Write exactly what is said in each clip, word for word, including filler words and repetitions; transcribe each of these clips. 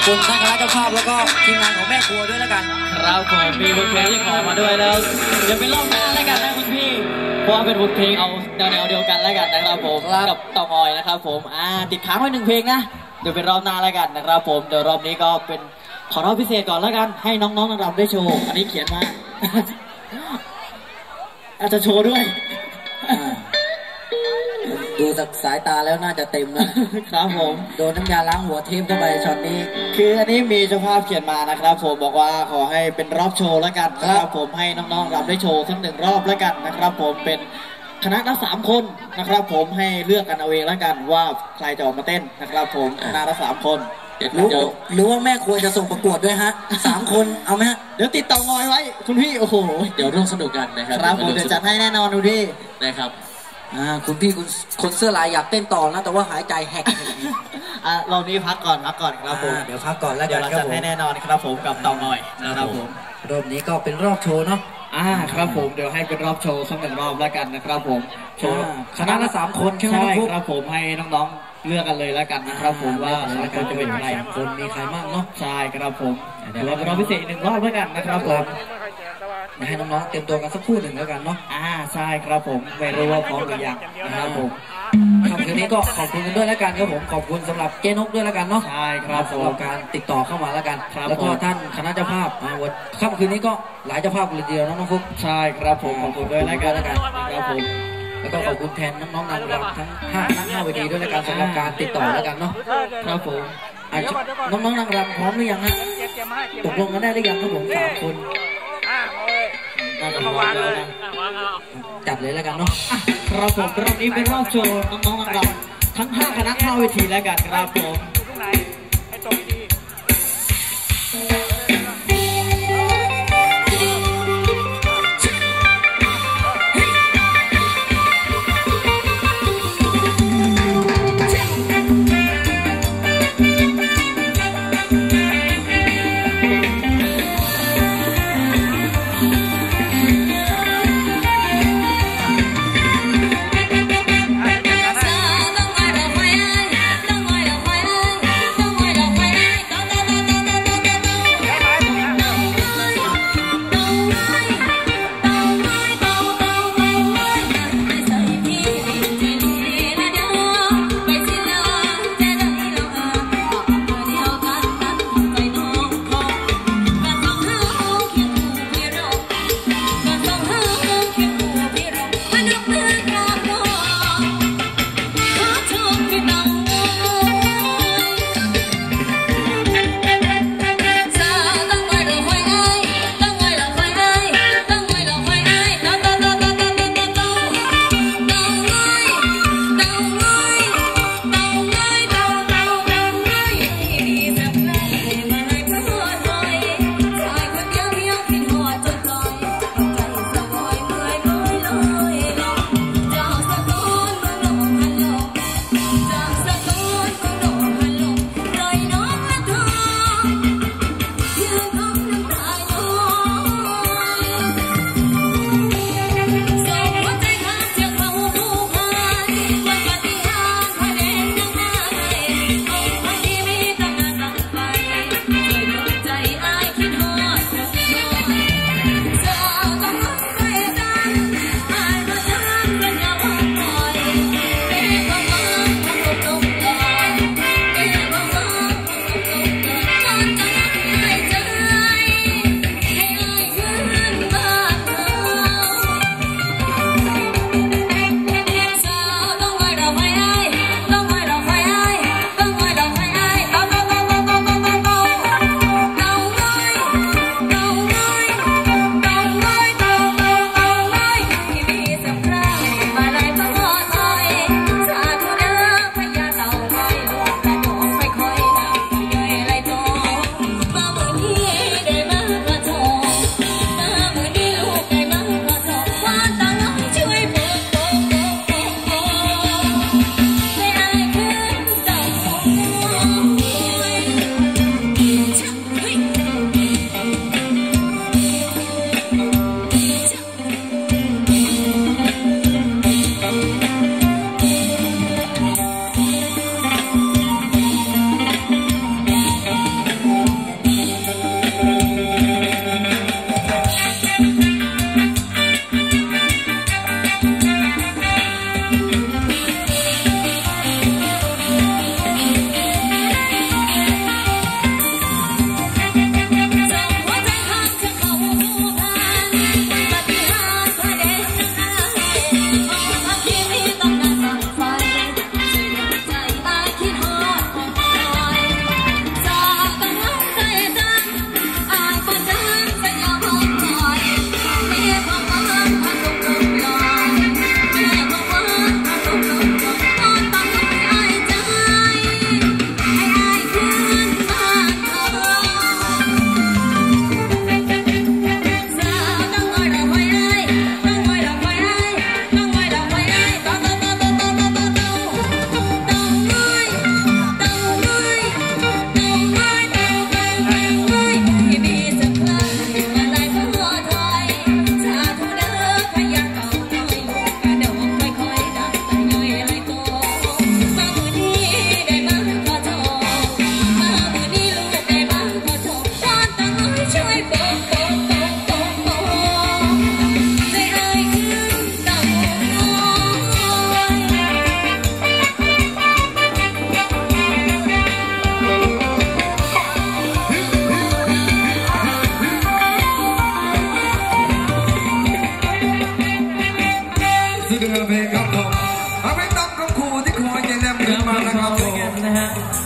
คุณท่านคณะเจ้าภาพแล้วก็ทีมงานของแม่ครัวด้วยแล้วกันครับผมมีบทเพลงที่ขอมาด้วยแล้วเดี๋ยวเป็นรอบหน้าแล้วกันนะคุณพี่เพราะว่าเป็นบทเพลงเอาแนวแนวเดียวกันแล้วกันนะครับผมกับเต่างอยนะครับผมอ่าติดค้างไว้หนึ่งเพลงนะเดี๋ยวเป็นรอบหน้าแล้วกันนะครับผมเดี๋ยวรอบนี้ก็เป็นขอรอบพิเศษก่อนแล้วกันให้น้องๆนักรำได้โชว์อันนี้เขียนมาอาจจะโชว์ด้วยดูจากสายตาแล้วน่าจะเต็มนะครับผมโดนน้ำยาล้างหัวทิ่มเข้าไปช็อตนี้คืออันนี้มีเจ้าภาพเขียนมานะครับผมบอกว่าขอให้เป็นรอบโชว์แล้วกันนะครับผมให้น้องๆรำได้โชว์สักหนึ่งรอบแล้วกันนะครับผมเป็นคณะละสามคนนะครับผมให้เลือกกันเอาเองแล้วกันว่าใครจะออกมาเต้นนะครับผมคณะละสามคนรู้หรือว่าแม่ครัวจะส่งประกวดด้วยฮะสามคนเอาไหมฮะเดี๋ยวติดเต่างอยไว้คุณพี่โอ้โหเดี๋ยวร่วมสนุกกันนะครับครับผมเดี๋ยวจัดให้แน่นอนดูดินะครับอ่าคุณพี่คุณคนเสื้อลายอยากเต้นต่อนะแต่ว่าหายใจแหกอ่ะเรานี้พักก่อนพักก่อนครับผมเดี๋ยวพักก่อนแล้วเดี๋ยวเราจัดให้แน่นอนครับผมกับเต่างอยนะครับผมรอบนี้ก็เป็นรอบโชว์เนาะอ่าครับผมเดี๋ยวให้เป็นรอบโชว์สักหนึ่งรอบแล้วกันนะครับผมโชว์คณะละสามคนใช่ไหมครับผมให้น้องๆเลือกกันเลยแล้วกันนะครับผมว่าสามคนจะเป็นใครคนมีใครบ้างเนาะใช่ครับผมเดี๋ยวเราเป็นรอบพิเศษหนึ่งรอบแล้วกันนะครับผมให้น้องๆเตรียมตัวกันสักครู่หนึ่งแล้วกันเนาะอ่าใช่ครับผมไม่รู้ว่าพร้อมหรือยังนะครับผมครับคืนนี้ก็ขอบคุณกันด้วยแล้วกันครับผมขอบคุณสำหรับเจนกด้วยแล้วกันเนาะใช่ครับสำหรับการติดต่อเข้ามาแล้วกันแล้วก็ท่านคณะเจ้าภาพวันค่ำคืนนี้ก็หลายเจ้าภาพเลยเดียวน้องฟุ๊กใช่ครับผมขอบคุณด้วยแล้วกันแล้วกันครับผมแล้วก็ขอบคุณแทนน้องๆนางรำทั้งห้าทั้งห้าเวทีด้วยแล้วกันสำหรับการติดต่อแล้วกันเนาะครับผมน้องๆนางรำพร้อมหรือยังฮะตกลงกันได้หรือยังครับผมสามคนน่าจะวางเลยจัดเลยแล้วกันเนาะครับผมรอบนี้เป็นรอบโชว์น้องๆนางรำทั้งห้าคณะห้าเวทีแล้วกันครับผม Hãy subscribe cho kênh Ghiền Mì Gõ để không bỏ lỡ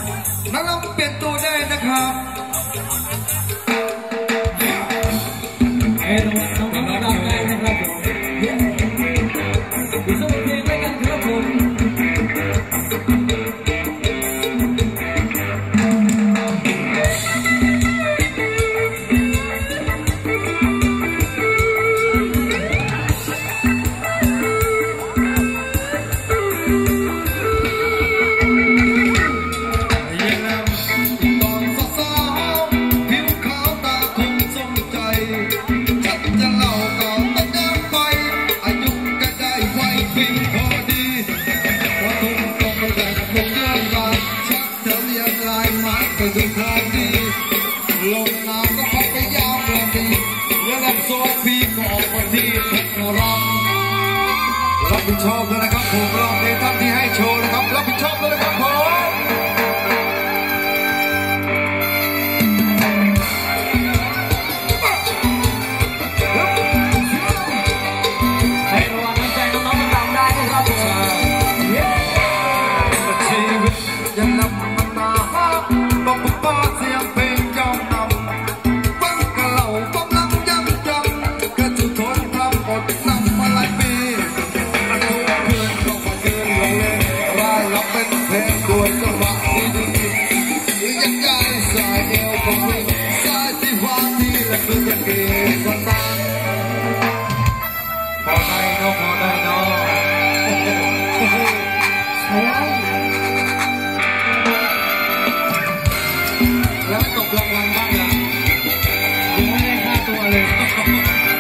นักร้องเปลี่ยนตัวได้นะครับเอ้น้องน้องน้องได้นะครับผมดูสมุดเพลงด้วยกันครับผมดูคราวดีลงน้ำก็พักไปยาวเรื่องดีแล้วลำโซ่พีก็ออกมาที่ร้องรับผิดชอบด้วยนะครับผมร้องในท่านที่ให้โชว์นะครับรับผิดชอบด้วยนะครับผมให้ระวังน้ำใจน้องๆต่างๆได้นะครับผมชีวิตยังนำมันมาบอกป้าเสียงเพลงยอมนำฟังกะเหล่ากำลังย้ำจำกระจุทนทำอดนำมาหลายปีทุกคืนก็มาเดินลงเล่นรายรับเป็นเพลงด้วยจังหวะที่ดีหรือยังไงสายเอวของมึงสายที่ว่าที่และคือตะเกียบคนตาพอได้เนาะพอได้เนาะแล้วตกรางวัลบ้างล่ะยังไม่ได้ค่าตัวเลยบางที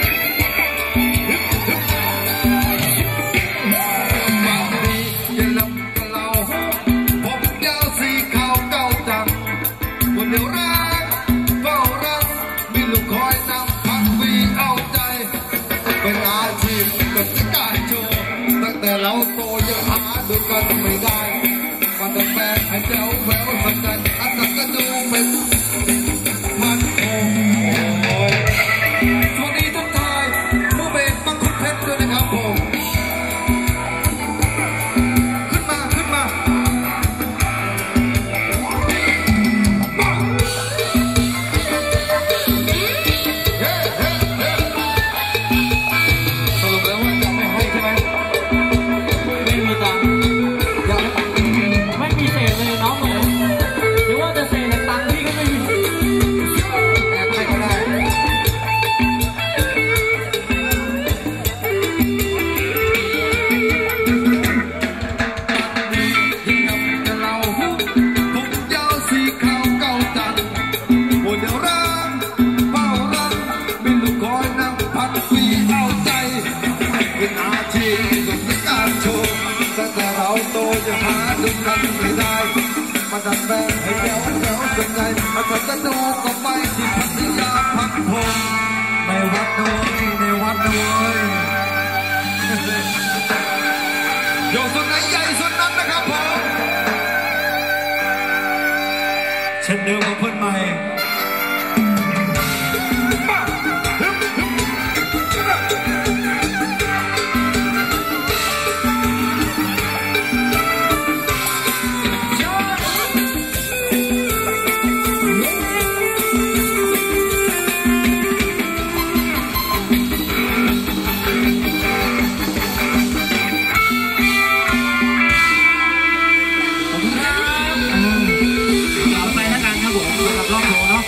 อย่าลำกับเราผมยาวสีขาวเก่าจังคนเดียวรักเฝ้ารักมีลูกคอยนำพักวีเอาใจเป็นอาชีพกับการโชว์ตั้งแต่เราโตยังหาดูกันไม่ได้มาแต่แฟนให้เจ้าแววสนใจอันนั้นก็ดูเป็นมันโอ้ยสวัสดีทุกทายมือเบสบังคุดเพชรด้วยนะครับผมขึ้นมาขึ้นมาเฮ้เฮ้เฮ้สรุปแล้วว่าจะไม่ให้ใช่ไหมไม่มีตังค์ไม่มีเศษเลยน้องเลยหรือว่าจะเศษแต่ตังค์พี่ก็ไม่มีแอบให้ก็ได้ยิ่งนำกับเราผมยาวสีขาวเก่าจังโอ้เดี๋ยวรักเฝ้ารักมีลูกคอยนำพัดวีเอาใจเป็นอาชีพกับการโชว์ตั้งแต่เราโตจะหาดูกันไม่ได้มาดัดแปลงให้แถวแถวสนใจมาทำกันดูก็ไปที่พัทยาพักผ่อนในวัดด้วยในวัดด้วยโยกส่วนไหนใหญ่ส่วนนั้นนะครับผมเช่นเดิมกับเพื่อนใหม่ต่อไปแล้วกันครับผมสำหรับรอบโถเนาะ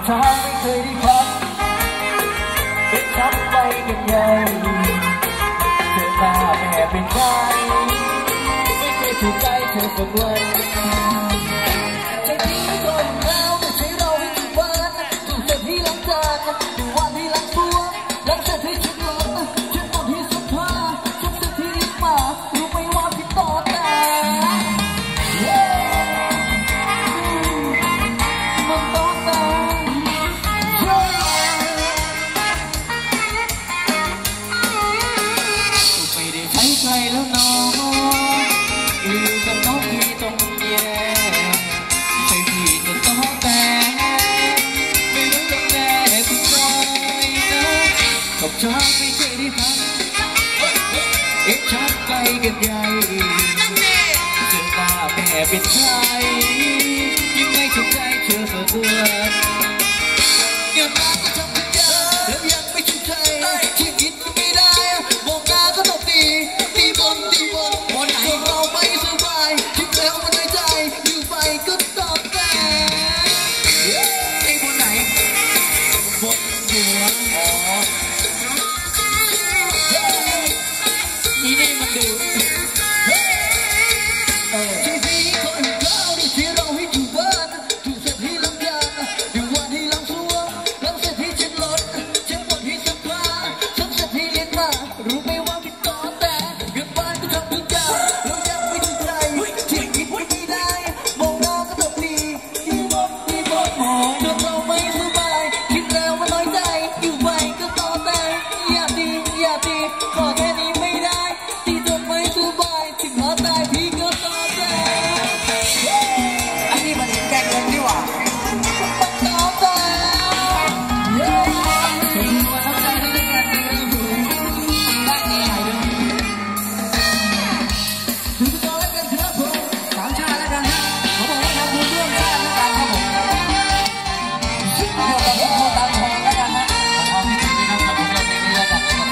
ทางไม่เคยได้พักเป็นช้ำไปกันใหญ่เธอหน้าแม่เป็นใจไม่เคยถูกใจเธอสักวันใจที่ไม่เคยแล้วไม่ใช่เราให้ถูกบ้านถูกเสร็จที่ล้างจานถูกวันที่ล้างตัวล้างเสร็จที่ชุดรถชุดหมดที่สุดผ้าชุดเสร็จที่ลิ้นมารู้ไหมว่าพี่ต่อแต่มันต่อแต่ไม่ได้ใช้ใครแล้วน้องอยู่กับน้องที่ตรงแย่ใช่พี่ก็ต้องแต่ไม่รู้ต้องแย่คุณใจนะกับช้างไม่เคยได้พักเอ็กช้างไกลกันใหญ่เจอหน้าแม่เป็นใครยิ่งไม่ถูกใจเชื่อเธอเพื่อนเงินมาก็ทำทุกอย่างแล้วยังไม่ถูกใจที่คิดไม่ได้มองหน้าก็ต้องดีตีบนตีบนบนไหนเราไม่สบายคิดแล้วมันไม่ใจอยู่ไปก็ต้องแต่ไอ้บนไหนบนหัวอ๋อนี่นี่มันดูที่พี่คนเก่าที่เราให้อยู่บ้านถูกเสร็จที่ลำยางอยู่วันที่ลำซัวลำเสร็จที่เช็ดรถเช็ดหมดที่สัมภาระสัมเสร็จที่เรียนมารู้ไหมว่าพี่ต่อแต่เงินบ้านก็ทำทุกอย่างแล้วยังไม่ถูกใจที่คิดไม่ได้มองหน้าก็ต้องดีที่บนที่บนเธอเราไม่สบายคิดแล้วมันน้อยใจอยู่ไปก็ต่อแต่อย่าดีอย่าดีขอแค่นี้ไม่ได้ที่จนไม่สบายถึงขอตายพี่ก็ต่อแต่อันนี้มันเห็นแกงเงินดีกว่าต่อแต่ถึงว่าทำใจได้กันได้ไงถึงจะแล้วกันเถอะผมสามชาติแล้วกันฮะเขาบอกว่าทำบุญร่วมชาติแล้วกันครับผมเดี๋ยวเราพูดตามของแล้วกันนะขอพี่ถึงพี่น้องกับผมเรื่องนี้แล้วกันนะครับ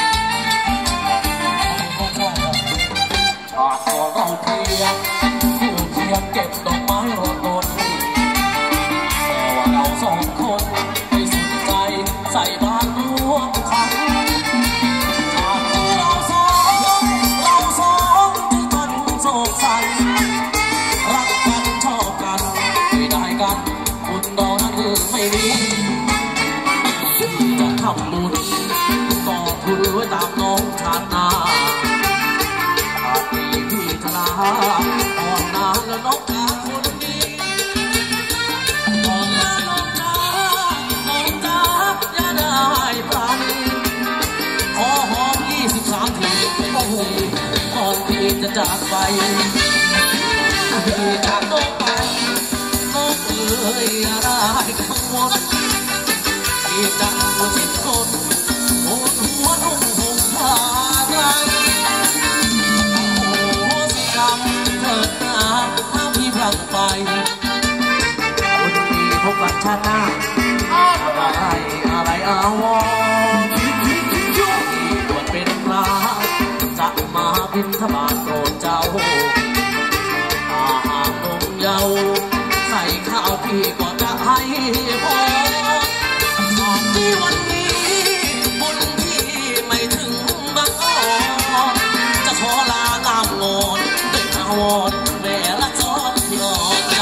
ผมชอบชาติตัวเราเพียงผู้เพียงเก็บดอกไม้รอต้นแต่ว่าเราสองคนไม่สนใจใส่บาตรร่วมขันชาติที่เราสองเราสองที่มันโศกใสรักกันชอบกันไม่ได้กันบุญดอกนั้นคือไม่มีจะทำบุญก็คือไว้ตามน้องชาติหน้าชาตินี้พี่ชราอ่อนนานแล้วน้องกาคนดีอ่อนแล้วน้องจ้าน้องจ้าอย่าได้ปราณีขอหอมยี่สิบสามทีโอ้โหก่อนพี่จะจากไปพี่จากน้องไปน้องเอ๋ยอย่าได้กังวลพี่จะอุทิศตนโอ้หัวนุ่งห่มผ้าไตรโอ้สิกรรมเถิดนาถ้าพี่พลังไปคนดีพบกันชาติหน้าอะไรอะไรอาวรที่บวชเป็นพระจะมาบิณฑบาตโปรดเจ้าอาหารนมเยาใส่ข้าวพี่ก็จะให้พอที่วันนี้บุญที่ไม่ถึงบางอ่อนจะขอลางามงอนด้วยอาวรณ์แม่ละจอนที่อ่อนใจ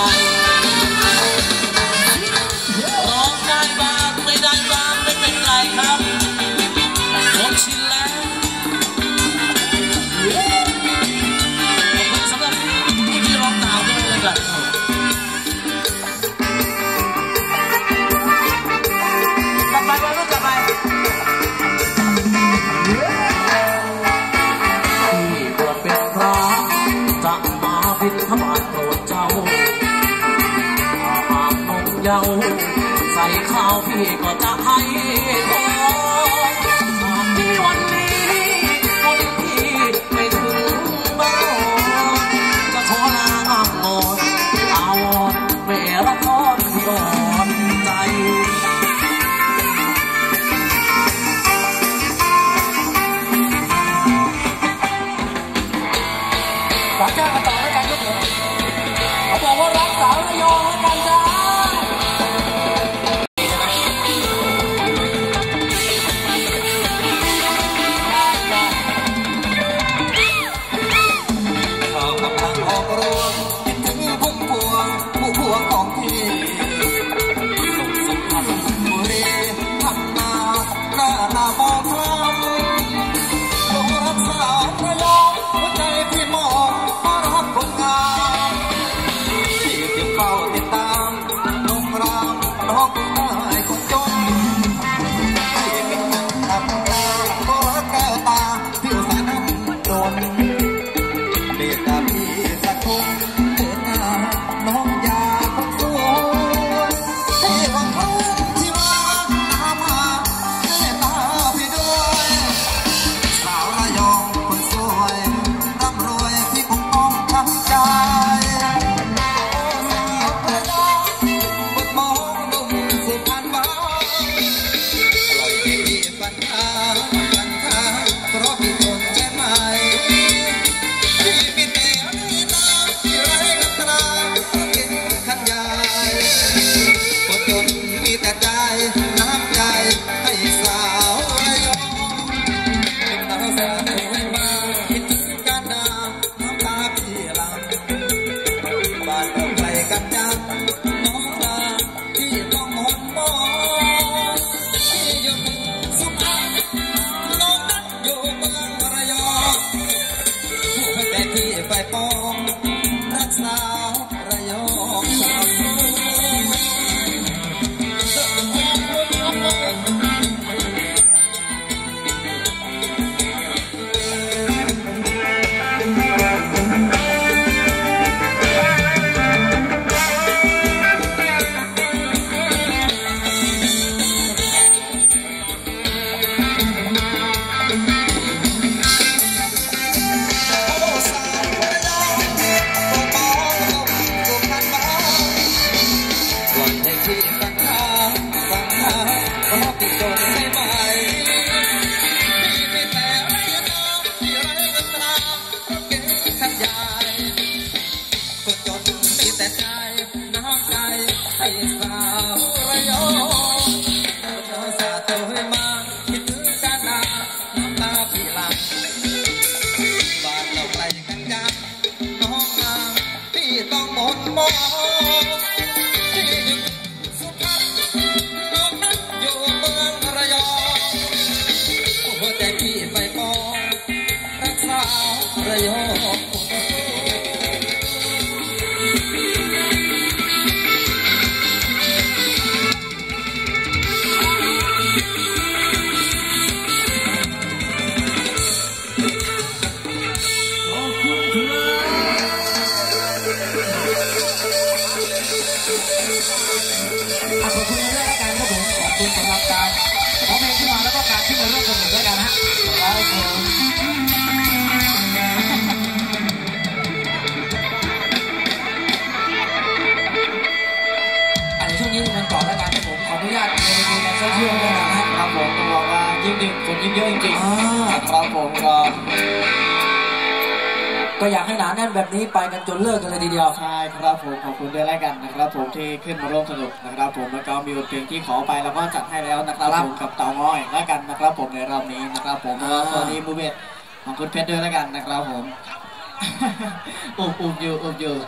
ร้องได้บ้างไม่ได้บ้างไม่เป็นไรครับผมชินแล้วขอบคุณสำหรับผู้ที่ร้องตามด้วยเลยกันกลับไปแล้วกลับไปที่บวชเป็นพระจะมาบิณฑบาตโปรดเจ้าอาหารนมเยาใส่ข้าวพี่ก็จะให้พอที่วันนี้คนที่ไม่ถึงบ้านจะขอลางามงอนอาวรณ์แม่ละทอนที่อ่อนใจสามชาติมาต่อแล้วกันทุกคนเขาบอกว่ารักสาวระยองแล้วกันจ้าองไอ้คนจนที่มีเงินทำตาก็แก้วตาที่อุตส่าห์นำโดนเบียดตาพี่สักคนเดินหน้าน้องยาคนสวยที่หวังเขาที่มาตามหาแม่ตาพี่ด้วยสาวระยองคนสวยร่ำรวยที่คงต้องทำใจก็อยากให้หนาแน่นแบบนี้ไปกันจนเลิกกันเลยทีเดียวใช่ครับผมขอบคุณด้วยแล้วกันนะครับผมที่ขึ้นมาร่วมสนุกนะครับผมแล้วก็มีบทเพลงที่ขอไปแล้วก็จัดให้แล้วนะครับผมกับเต่าง้อยแล้วกันนะครับผมในรอบนี้นะครับผมแล้วก็สวัสดีมูเบตของคุณเพชรด้วยแล้วกันนะครับผมอุบอุบอยู่อุบอยู่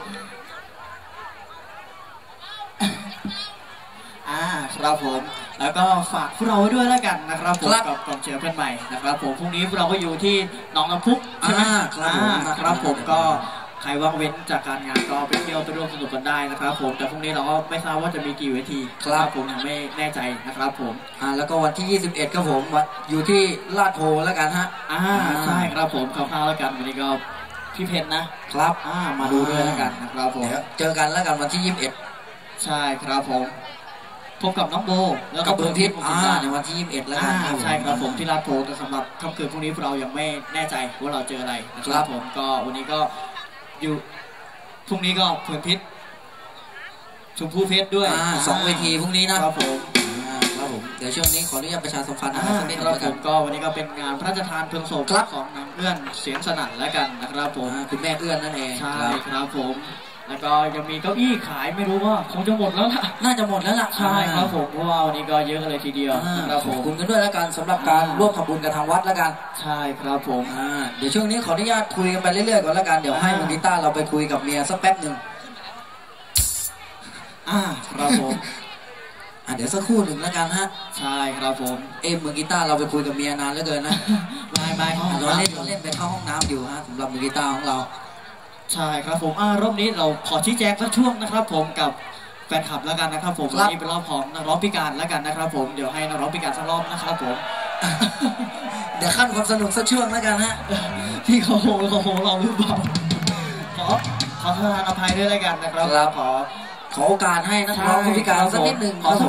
อ่าครับผมแล้วก็ฝากพวกเราไว้ด้วยแล้วกันนะครับผมกับกองเชียร์เพื่อนใหม่นะครับผมพรุ่งนี้พวกเราก็อยู่ที่หนองน้ำพุใช่ไหมครับผมก็ใครว่างเว้นจากการงานก็ไปเที่ยวไปร่วมสนุกกันได้นะครับผมแต่พรุ่งนี้เราก็ไม่ทราบว่าจะมีกี่เวทีครับผมยังไม่แน่ใจนะครับผมอ่าแล้วก็วันที่ยี่สิบเอ็ดครับผมอยู่ที่ลาดโพแล้วกันฮะอ่าใช่ครับผมคร่าวๆแล้วกันวันนี้ก็พี่เพชรนะครับอ่ามาดูด้วยแล้วกันนะครับผมเจอกันแล้วกันวันที่ยี่สิบเอ็ดใช่ครับผมพบกับน้องโบแล้วก็เบอร์พิษในวันที่ยี่สิบเอ็ดแล้วกันใช่ครับผมที่ลาดโพแต่สำหรับค่ำคืนพรุ่งนี้เรายังไม่แน่ใจว่าเราเจออะไรนะครับผมก็วันนี้ก็อยู่พรุ่งนี้ก็เพื่อนพิษชมพู่เพชรด้วยสองเวทีพรุ่งนี้นะครับผมครับผมเดี๋ยวช่วงนี้ขออนุญาตประชาสัมพันธ์สักนิดนะครับผมก็วันนี้ก็เป็นงานพระราชทานเพลิงศพของนางเอื้อนเสียงสนั่นแล้วกันนะครับผมคุณแม่เอื้อนนั่นเองใช่ครับผมแล้วก็ยังมีเก้าอี้ขายไม่รู้ว่าคงจะหมดแล้วล่ะน่าจะหมดแล้วล่ะใช่ครับผมเพราะว่าวันนี้ก็เยอะเลยทีเดียวนะครับผมขอบคุณกันด้วยแล้วกันสำหรับการร่วมทำบุญกับทางวัดแล้วกันใช่ครับผมเดี๋ยวช่วงนี้ขออนุญาตคุยกันไปเรื่อยๆก่อนแล้วกันเดี๋ยวให้มือกีตาร์เราไปคุยกับเมียสักแป๊บหนึ่งอ่าครับผมอ่ะเดี๋ยวสักครู่หนึ่งแล้วกันฮะใช่ครับผมเอ็มมือกีตาร์เราไปคุยกับเมียนานเหลือเกินนะไม่ไม่เราเล่นเราเล่นไปเข้าห้องน้ำอยู่ฮะสำหรับมือกีตาร์ของเราใช่ครับผมอ่ารอบนี้เราขอชี้แจงสักช่วงนะครับผมกับแฟนคลับแล้วกันนะครับผมวันนี้เป็นรอบของนักร้องพิการแล้วกันนะครับผมเดี๋ยวให้นักร้องพิการสักรอบนะครับผมเดี๋ยวขั้นความสนุกสักช่วงแล้วกันฮะพี่เขาโหเขาโหเราหรือเปล่าขอขอทานอภัยด้วยแล้วกันนะครับขอขอโอกาสให้นักร้องผู้พิการสักนิดหนึ่ง